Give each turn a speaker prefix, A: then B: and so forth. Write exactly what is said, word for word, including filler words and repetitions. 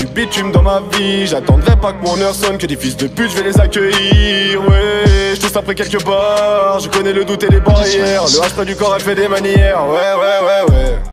A: bitume dans ma vie. J'attendrai pas que mon heure sonne, que des fils de pute je vais les accueillir. Ouais, je tousse après quelques barres, je connais le doute et les barrières. Le hache près du corps elle fait des manières, ouais ouais ouais ouais.